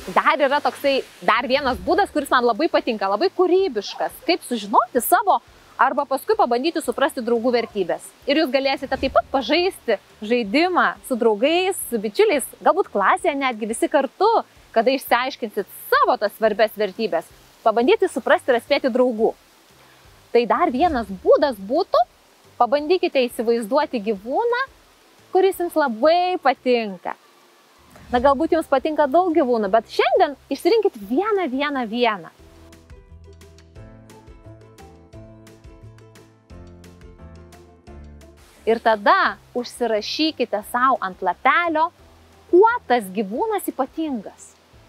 Dar yra toksai, dar vienas būdas, kuris man labai patinka, labai kūrybiškas, kaip sužinoti savo arba paskui pabandyti suprasti draugų vertybės. Ir jūs galėsite taip pat pažaisti žaidimą su draugais, su bičiuliais, galbūt klasėje netgi visi kartu, kada išsiaiškinsit savo tas svarbias vertybės, pabandyti suprasti ir atspėti draugų. Tai dar vienas būdas būtų, pabandykite įsivaizduoti gyvūną, kuris jums labai patinka. Na, galbūt jums patinka daug gyvūnų, bet šiandien išsirinkit vieną. Ir tada užsirašykite savo ant lapelio, kuo tas gyvūnas ypatingas.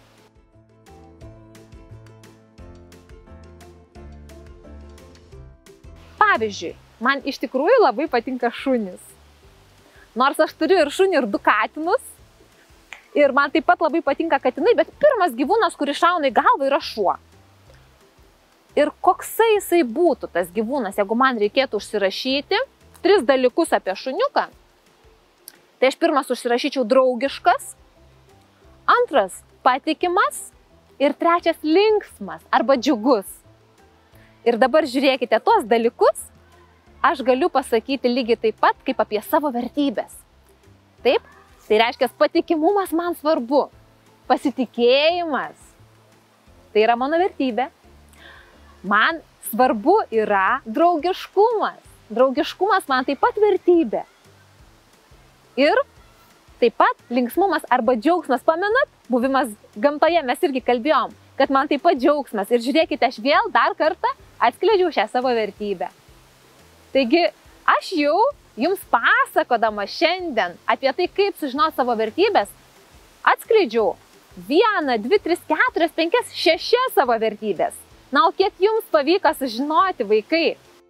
Pavyzdžiui, man iš tikrųjų labai patinka šunys. Nors aš turiu ir šunį, ir 2 katinus. Ir man taip pat labai patinka katinai, bet pirmas gyvūnas, kuris šauna į galvą, yra šuo. Ir koksai jisai būtų tas gyvūnas, jeigu man reikėtų užsirašyti 3 dalykus apie šuniuką, tai aš pirmas užsirašyčiau draugiškas, antras patikimas ir trečias linksmas arba džiugus. Ir dabar žiūrėkite tuos dalykus, aš galiu pasakyti lygiai taip pat, kaip apie savo vertybės. Taip? Tai reiškia, patikimumas man svarbu, pasitikėjimas, tai yra mano vertybė. Man svarbu yra draugiškumas, draugiškumas man taip pat vertybė. Ir taip pat linksmumas arba džiaugsmas, pamenat, buvimas gamtoje, mes irgi kalbėjom, kad man taip pat džiaugsmas. Ir žiūrėkite, aš vėl dar kartą atskleidžiau šią savo vertybę. Taigi, aš jau jums pasakodama šiandien apie tai, kaip sužinoti savo vertybės, atskleidžiau 1, 2, 3, 4, 5, 6 savo vertybės. Na, o kiek jums pavyko sužinoti, vaikai?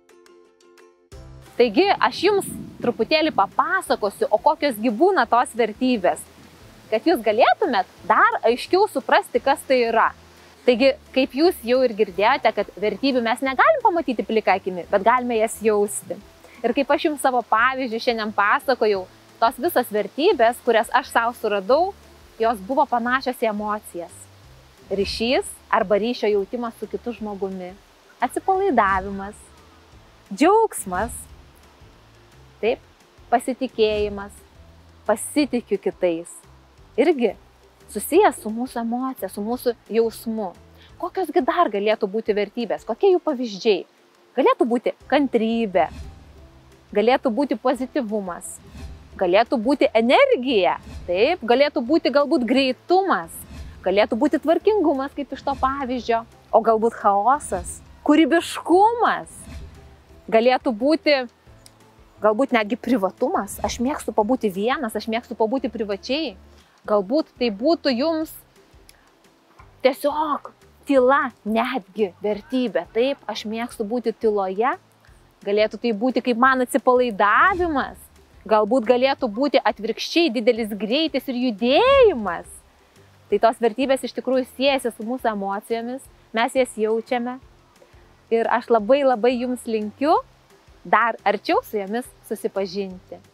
Taigi, aš jums truputėlį papasakosiu, o kokios gi būna tos vertybės, kad jūs galėtumėt dar aiškiau suprasti, kas tai yra. Taigi, kaip jūs jau ir girdėjote, kad vertybių mes negalim pamatyti plika akimi, bet galime jas jausti. Ir kaip aš jums savo pavyzdžių šiandien pasakojau, tos visas vertybės, kurias aš savo suradau, jos buvo panašios į emocijas. Ryšys arba ryšio jautimas su kitu žmogumi, atsipalaidavimas, džiaugsmas, taip, pasitikėjimas, pasitikiu kitais. Irgi susijęs su mūsų emocija, su mūsų jausmu. Kokiosgi dar galėtų būti vertybės, kokie jų pavyzdžiai? Galėtų būti kantrybė. Galėtų būti pozityvumas, galėtų būti energija, taip, galėtų būti galbūt greitumas, galėtų būti tvarkingumas, kaip iš to pavyzdžio, o galbūt chaosas, kūrybiškumas, galėtų būti galbūt netgi privatumas, aš mėgstu pabūti vienas, aš mėgstu pabūti privačiai, galbūt tai būtų jums tiesiog tyla netgi vertybė, taip, aš mėgstu būti tyloje. Galėtų tai būti kaip man atsipalaidavimas, galbūt galėtų būti atvirkščiai didelis greitis ir judėjimas. Tai tos vertybės iš tikrųjų siejasi su mūsų emocijomis, mes jas jaučiame. Ir aš labai jums linkiu dar arčiau su jomis susipažinti.